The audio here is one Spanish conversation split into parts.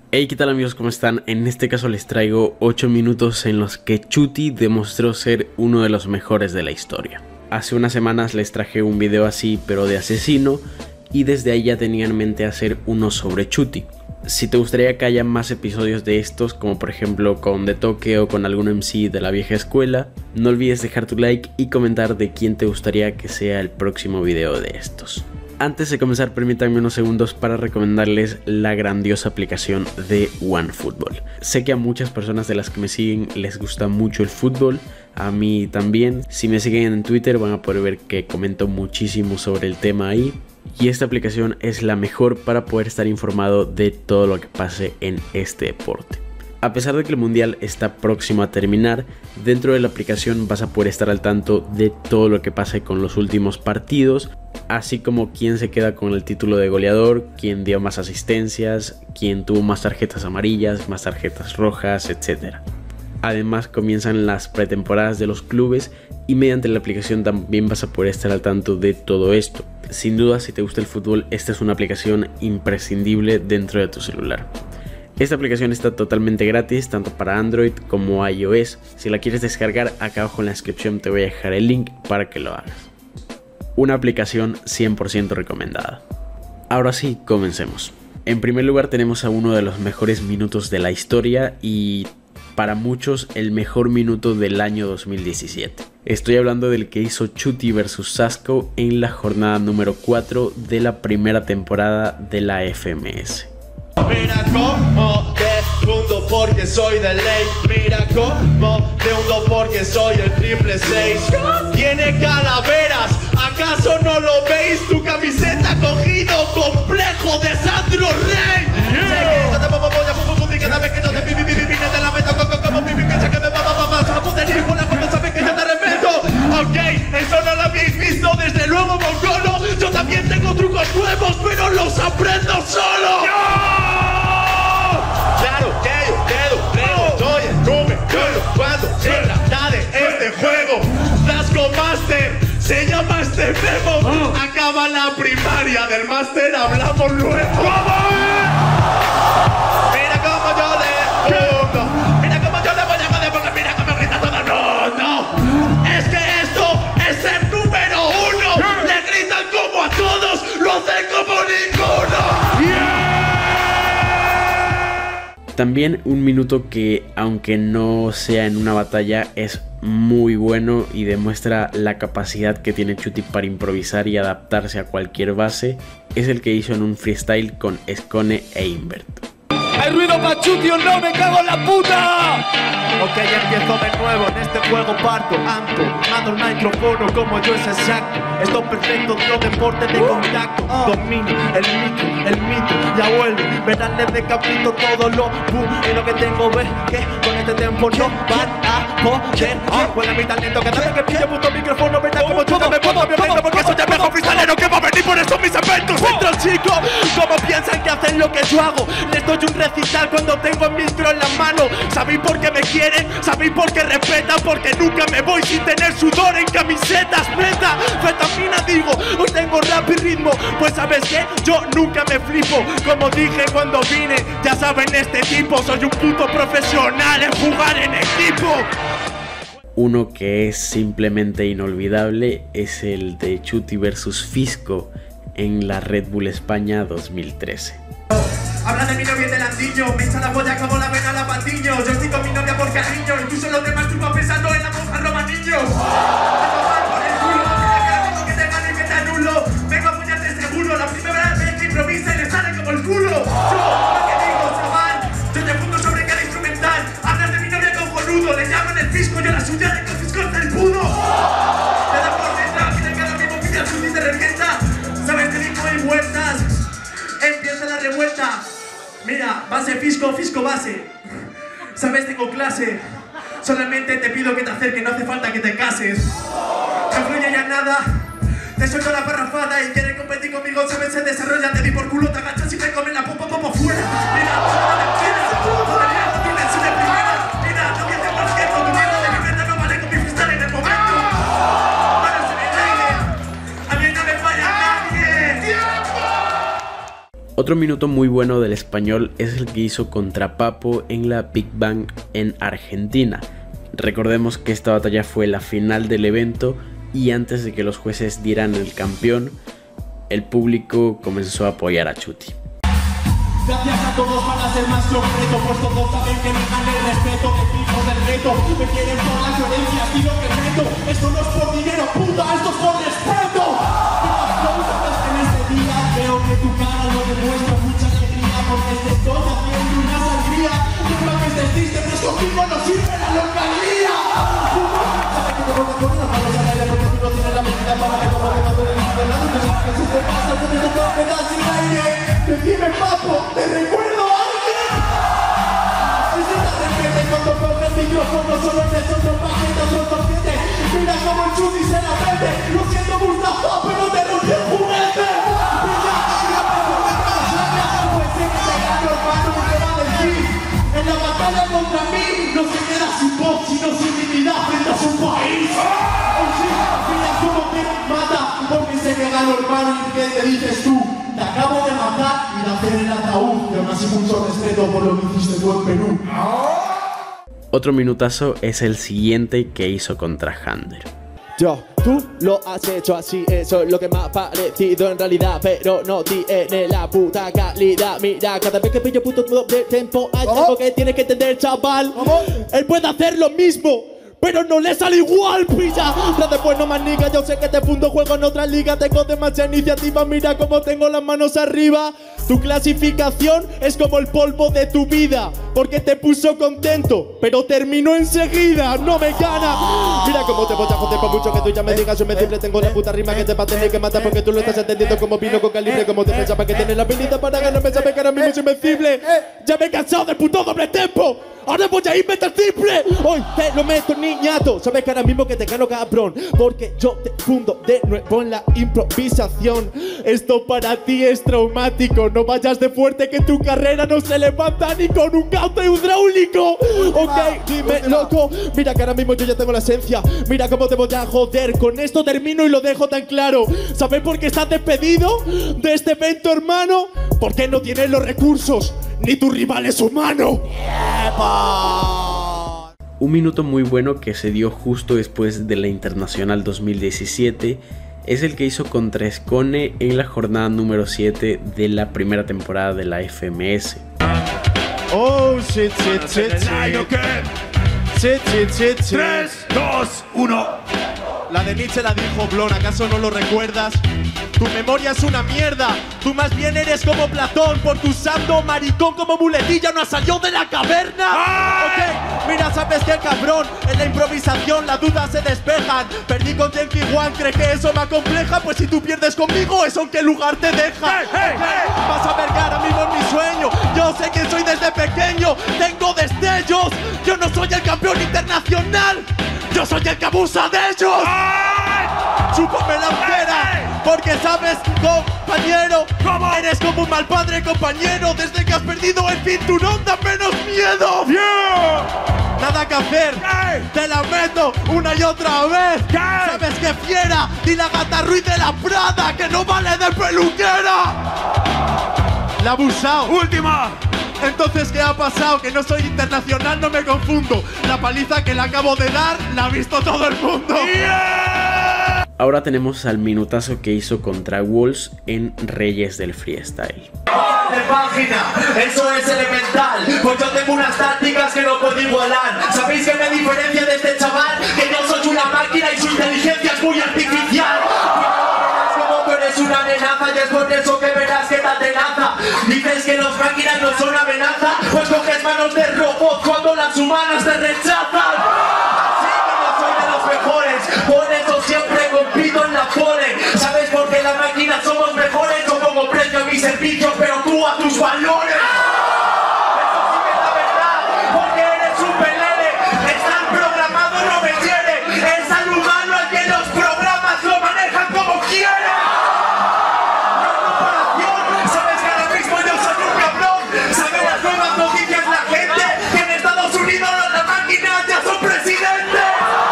Hey, ¿qué tal amigos? ¿Cómo están? En este caso les traigo 8 minutos en los que Chuty demostró ser uno de los mejores de la historia. Hace unas semanas les traje un video así, pero de asesino, y desde ahí ya tenía en mente hacer uno sobre Chuty. Si te gustaría que haya más episodios de estos, como por ejemplo con De Toque o con algún MC de la vieja escuela, no olvides dejar tu like y comentar de quién te gustaría que sea el próximo video de estos. Antes de comenzar, permítanme unos segundos para recomendarles la grandiosa aplicación de OneFootball. Sé que a muchas personas de las que me siguen les gusta mucho el fútbol, a mí también. Si me siguen en Twitter van a poder ver que comento muchísimo sobre el tema ahí. Y esta aplicación es la mejor para poder estar informado de todo lo que pase en este deporte. A pesar de que el mundial está próximo a terminar, dentro de la aplicación vas a poder estar al tanto de todo lo que pase con los últimos partidos, así como quién se queda con el título de goleador, quién dio más asistencias, quién tuvo más tarjetas amarillas, más tarjetas rojas, etc. Además comienzan las pretemporadas de los clubes y mediante la aplicación también vas a poder estar al tanto de todo esto. Sin duda, si te gusta el fútbol, esta es una aplicación imprescindible dentro de tu celular. Esta aplicación está totalmente gratis, tanto para Android como iOS. Si la quieres descargar, acá abajo en la descripción te voy a dejar el link para que lo hagas. Una aplicación 100% recomendada. Ahora sí, comencemos. En primer lugar tenemos a uno de los mejores minutos de la historia y para muchos el mejor minuto del año 2017. Estoy hablando del que hizo Chuty vs Sasco en la jornada número 4 de la primera temporada de la FMS. Mira cómo te hundo porque soy de ley. Mira cómo te hundo porque soy el 666. Tiene calaveras, ¿acaso no lo veis? Tu camiseta cogido complejo de Sandro Rey. Cada vez que no te te la meto como pipi, piensa que me vas a poder ir con la cuando sabes que yo te remeto. Ok, eso no lo habéis visto, desde luego, Mongolo. Yo también tengo trucos nuevos, pero los aprendo solo. Claro que yo quedo, oye, come, cuando se trata de este juego. Dasco Master, se llama este memo. Acaba la primaria del máster, hablamos luego. Mira cómo yo le hundo, mira cómo yo le voy a joder porque mira cómo grita todo. No, es que esto es el número 1. Le gritan como a todos, lo hacen como ninguno. También un minuto que, aunque no sea en una batalla, es muy bueno y demuestra la capacidad que tiene Chuty para improvisar y adaptarse a cualquier base, es el que hizo en un freestyle con Skone e Invert. ¡Hay ruido para Chuty o no! ¡Me cago en la puta! Ok, ya empiezo de nuevo, en este juego parto, mando el micrófono como yo es exacto. Esto perfecto, todo deporte de contacto. Domino el mito, ya vuelve. Verán, le decapito todo lo boom. Y lo que tengo ves que con este tiempo no van a poder. Huele mi talento, cada vez que pillo puto micrófono, verán como yo me pongo violento. Porque soy el mejor freestylero que va a venir por eso mis eventos. Entro chico, como piensan que hacen lo que yo hago. Les doy un recital cuando tengo el micro en la mano. ¿Sabéis por qué me quieren? ¿Sabéis por qué respetan? Porque nunca me voy sin tener sudor en camisetas. Fetamina digo, hoy tengo rap y ritmo. Pues ¿sabes qué? Yo nunca me flipo. Como dije cuando vine, ya saben este tipo. Soy un puto profesional en jugar en equipo. Uno que es simplemente inolvidable es el de Chuty vs Fisco en la Red Bull España 2013. Habla de mi novia del andiño, me echa la polla como la vena la patiño. Yo estoy con mi novia por cariño, incluso los demás tú vas pensando en la monja roba niños. Que te gane y que te anulo, vengo a apoyarte seguro. La primera vez que improvisa y le sale como el culo. Yo, lo que digo, chaval, yo te apunto sobre cada instrumental. Hablas de mi novia cojonudo, le llaman el fisco, yo la suya de que el fisco es el pudo. Te da por dentro, que te queda mi boquilla, su te revienta. Sabes, te digo y vueltas. Empieza la revuelta. Mira, base fisco, fisco base. Sabes, tengo clase. Solamente te pido que te acerques, no hace falta que te cases. No fluye ya nada. Te suelto la parrafada y quieres competir conmigo, sabes, se desarrolla. Te di por culo, te agachas y me comes la popa como fuera. Mira, todavía no tienes una primera. Mira, no tienes por cierto, tu mierda de libertad no vale con mi freestyle en el momento. Manos en el aire. A mí no me falla nadie. Otro minuto muy bueno del español es el que hizo contra Papo en la Big Bang en Argentina. Recordemos que esta batalla fue la final del evento y antes de que los jueces dieran el campeón, el público comenzó a apoyar a Chuty. Gracias a todos van a ser más concreto, pues todos saben que me gane el respeto, de hijos del reto, me quieren por la coherencia y lo que meto, esto no es por dinero, puta, esto es por respeto. En este día veo que tu cara lo demuestra mucha alegría, porque te estoy haciendo una sangría, nunca que estés triste, pues conmigo no sirve la localía. Sabes que te pongo con las manos al aire, porque tú no tienes la medida para que como que no te dediques de lado, que si te pasa, te meto todo pedazos sin aire. Decime, Papo, ¿te recuerdo a alguien? Si se te repite cuando coge el micrófono, solo necesito paquete, otro torciente. Mira cómo el Chuty se la mete. Lo siento, Mustafa, pero te rompí el juguete. Mira, pues sé que te gano, hermano, ¿qué va a decir? En la batalla contra mí, no se queda sin voz, sino sin dignidad frente a su país. Mira cómo te mata, porque sé que gano, hermano, y ¿qué te dices tú? Te acabo de matar y de hacer el ataúd, y aún así mucho respeto por lo que hiciste tú en Perú. Otro minutazo es el siguiente que hizo contra Hander. Tú lo has hecho así, eso es lo que me ha parecido en realidad, pero no tiene la puta calidad. Mira, cada vez que pillo puto de tiempo hay algo que tienes que entender, chaval. Él puede hacer lo mismo, pero no le sale igual, pilla. Pero después no más niga, yo sé que te fundo, juego en otra liga. Tengo demasiada iniciativa, mira cómo tengo las manos arriba. Tu clasificación es como el polvo de tu vida, porque te puso contento, pero terminó enseguida, no me gana. Mira cómo te voy a joder por mucho que tú ya me digas, yo me simple tengo la puta rima que te va a tener que matar, porque tú lo estás entendiendo como vino con calibre, como te pensaba que tienes la habilidad para ganarme, sabes que ahora mismo soy invencible. Ya me he cansado del puto doble tempo. Ahora voy a irme al triple. Hoy te lo meto, niñato. Sabes que ahora mismo que te gano, cabrón, porque yo te fundo de nuevo en la improvisación. Esto para ti es traumático. No vayas de fuerte que tu carrera no se levanta ni con un gato hidráulico. Ok, dime, loco. Mira que ahora mismo yo ya tengo la esencia. Mira cómo te voy a joder. Con esto termino y lo dejo tan claro. ¿Sabes por qué estás despedido de este evento, hermano? Porque no tienes los recursos, ni tu rival es humano. Un minuto muy bueno que se dio justo después de la Internacional 2017 es el que hizo contra Skone en la jornada número 7 de la primera temporada de la FMS. Oh, shit. 3, 2, 1. La de Nietzsche la dijo Blon, ¿acaso no lo recuerdas? Tu memoria es una mierda. Tú más bien eres como Platón, porque usando maricón como muletilla no has salido de la caverna. Ok, mira, ¿sabes qué, cabrón? En la improvisación las dudas se despejan. Perdí con Genki One, ¿crees que eso me acompleja? Pues si tú pierdes conmigo, ¿eso en qué lugar te deja? Vas a ver que ahora mismo es mi sueño. Yo sé que soy desde pequeño, tengo destellos. Yo no soy el campeón internacional, yo soy el que abusa de ellos. Chúpame la entera, porque sabes, compañero, ¿cómo? Eres como un mal padre, compañero. Desde que has perdido el cinturón da menos miedo. Nada que hacer, te la meto una y otra vez. ¿Sabes qué fiera? Dile a Gata Ruiz de la Prada que no vale de peluquera. La ha abusado. Última. Entonces, ¿qué ha pasado? Que no soy internacional, no me confundo. La paliza que le acabo de dar la ha visto todo el mundo. Ahora tenemos al minutazo que hizo contra Wolves en Reyes del Freestyle. De página, eso es elemental, pues yo tengo unas tácticas que no puedo igualar. ¿Sabéis qué me diferencia de este chaval? Que yo soy una máquina y su inteligencia es muy artificial. Como tú eres una amenaza y es por eso que verás que te atenaza. Dices que los máquinas no son amenaza, pues coges manos de robot cuando las humanas te rechazan. Así que no soy de los mejores, por eso siempre compito en la pole. ¿Sabes por qué las máquinas somos mejores? Yo pongo precio a mis servicios, pero tú a tus valores. Eso sí que es la verdad, porque eres un pelele. Estar programado no me quiere. Es al humano al que los programas lo manejan como quieren. No hay comparación. ¿Sabes que ahora mismo yo soy un cabrón? ¿Sabes las nuevas noticias la gente? Que en Estados Unidos las máquinas ya son presidentes.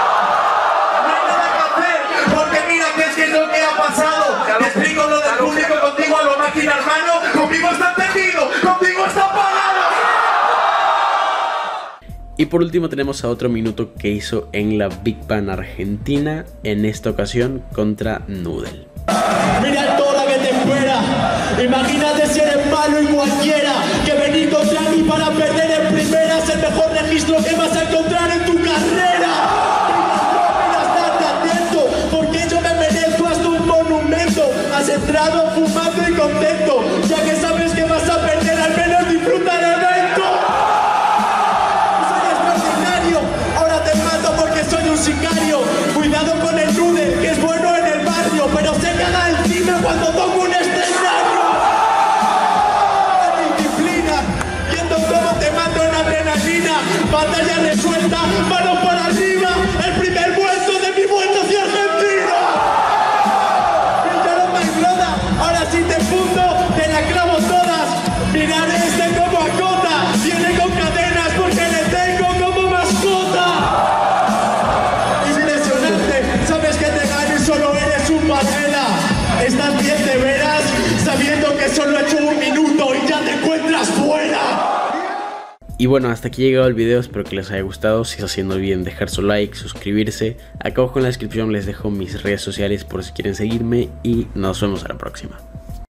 No hay nada que hacer, porque mira qué es lo que ha pasado. Te explico lo del público contigo a lo máquina, hermano. Conmigo está Y por último tenemos a otro minuto que hizo en la Big Bang Argentina, en esta ocasión contra Noodle. Mira toda que te espera. Imagínate si eres malo y cualquiera que venir contra mí para perder en primera es el mejor registro que vas a encontrar en tu carrera. Estate atento, porque yo me merezco hasta un monumento. Has entrado fumando y contento, ya que sabes que vas a perder, al menos disfruta el evento. Soy extraordinario, ahora te mato porque soy un sicario. Cuidado con el Noodle, que es bueno en el barrio, pero se caga encima cuando toco un escenario. La disciplina, viendo cómo te mato en adrenalina. Batalla resuelta, manos para arriba. El primer vuelto de mi vuelta hacia Argentina. Pillaron my brother, ahora sí te fundo, te la clavo todas. Mirar este como acota, viene con cadenas porque le tengo como mascota. Sabes que te gano y solo eres un patela. Estás bien de veras, sabiendo que solo he hecho un minuto y ya te encuentras fuera. Y bueno, hasta aquí ha llegado el video, espero que les haya gustado. Si es así, no olviden dejar su like, suscribirse. Acá abajo en la descripción les dejo mis redes sociales por si quieren seguirme y nos vemos a la próxima.